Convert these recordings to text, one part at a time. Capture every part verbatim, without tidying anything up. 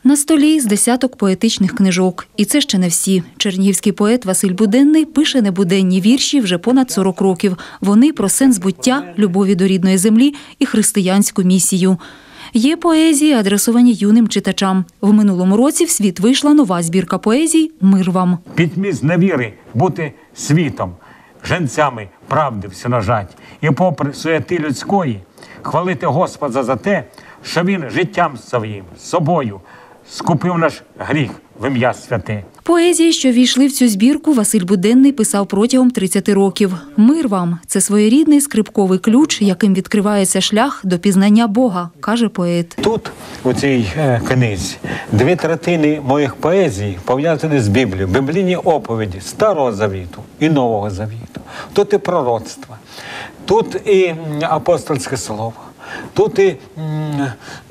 На столі з десяток поетичних книжок. І це ще не всі. Чернігівський поет Василь Буденний пише небуденні вірші вже понад сорок років. Вони про сенс буття, любові до рідної землі і християнську місію. Є поезії, адресовані юним читачам. В минулому році в світ вийшла нова збірка поезій «Мир вам». Пітьмі невіри бути світом, женцями правди всенажать. І попри суєти людської, хвалити Господа за те, що Він життям своїм, собою, скупив наш гріх в ім'я святе. Поезії, що війшли в цю збірку, Василь Буденний писав протягом тридцяти років. «Мир вам» – це своєрідний скрипковий ключ, яким відкривається шлях до пізнання Бога, каже поет. Тут, у цій е, книзі, дві третини моїх поезій пов'язані з Біблією. Біблійні оповіді Старого Завіту і Нового Завіту. Тут і пророцтва, тут і апостольське слово, тут і м,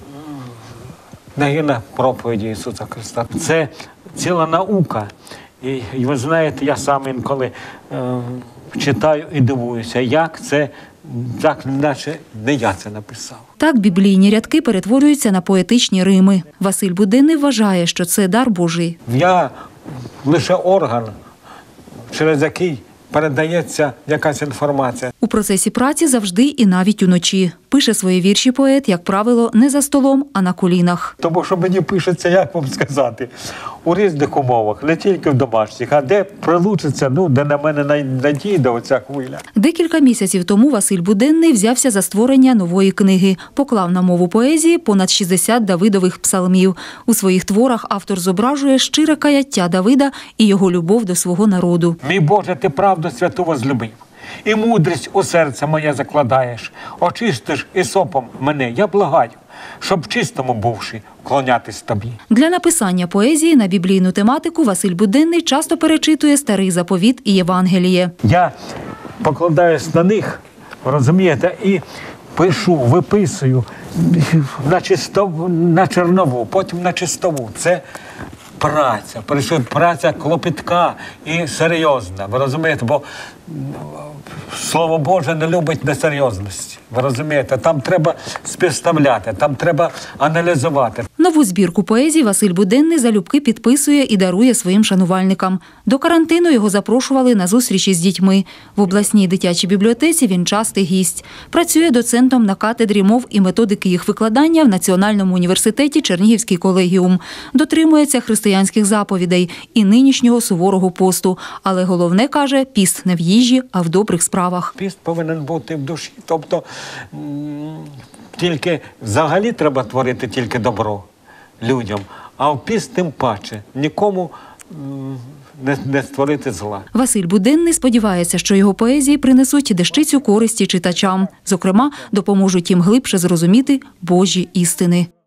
нагірна проповіді Ісуса Христа. Це ціла наука. І, і ви знаєте, я сам інколи е, читаю і дивуюся, як це, так наче не я це написав. Так біблійні рядки перетворюються на поетичні рими. Василь Буденний вважає, що це дар Божий. Я лише орган, через який передається якась інформація. У процесі праці завжди і навіть уночі. Пише свої вірші поет, як правило, не за столом, а на колінах. Тому що мені пишеться, як вам сказати, у різних умовах, не тільки в домашніх, а де прилучиться, ну, де на мене надійде оця хвиля. Декілька місяців тому Василь Буденний взявся за створення нової книги. Поклав на мову поезії понад шістдесят Давидових псалмів. У своїх творах автор зображує щире каяття Давида і його любов до свого народу. «Мій Боже, ти правду святу возлюбив, і мудрість у серце моє закладаєш. Очистиш ісопом мене, я благаю, щоб чистому бувши, вклонятись тобі». Для написання поезії на біблійну тематику Василь Буденний часто перечитує Старий Заповіт і Євангеліє. Я покладаюсь на них, розумієте, і пишу, виписую на, чистову, на чернову, потім на чистову. Це праця, праця клопітка і серйозна, ви розумієте, бо Слово Боже не любить несерйозності, ви розумієте, там треба співставляти, там треба аналізувати. Нову збірку поезій Василь Буденний залюбки підписує і дарує своїм шанувальникам. До карантину його запрошували на зустрічі з дітьми. В обласній дитячій бібліотеці він частий гість. Працює доцентом на кафедрі мов і методики їх викладання в Національному університеті Чернігівський колегіум. Дотримується християнських заповідей і нинішнього суворого посту. Але головне, каже, піст не в їжі, а в добрих справах. Піст повинен бути в душі, тобто тільки взагалі треба творити тільки добро людям, а в піст тим паче нікому не, не створити зла. Василь Буденний сподівається, що його поезії принесуть дещицю користі читачам. Зокрема, допоможуть їм глибше зрозуміти Божі істини.